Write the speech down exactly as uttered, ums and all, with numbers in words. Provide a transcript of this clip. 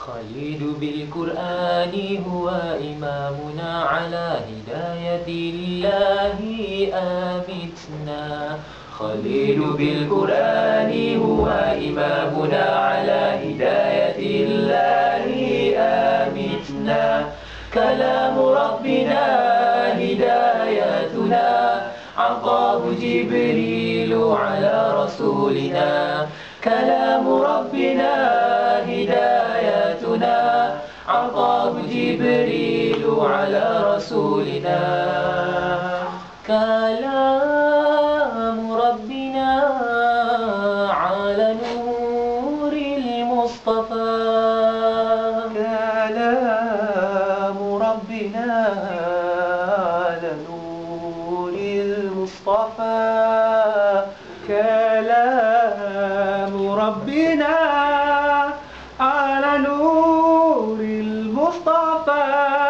خليل بالقرآن هو إمامنا على هداية الله آمتنا. خليل بالقرآن هو إمامنا على هداية الله آمتنا. كلام ربنا هدايتنا عقاب جبريل على رسولنا. كلام ربنا هدايتنا عقاب جبريل على رسولنا. كلام ربنا على نور المصطفى. كلام ربنا على نور المصطفى. كلام ربنا على نور المصطفى.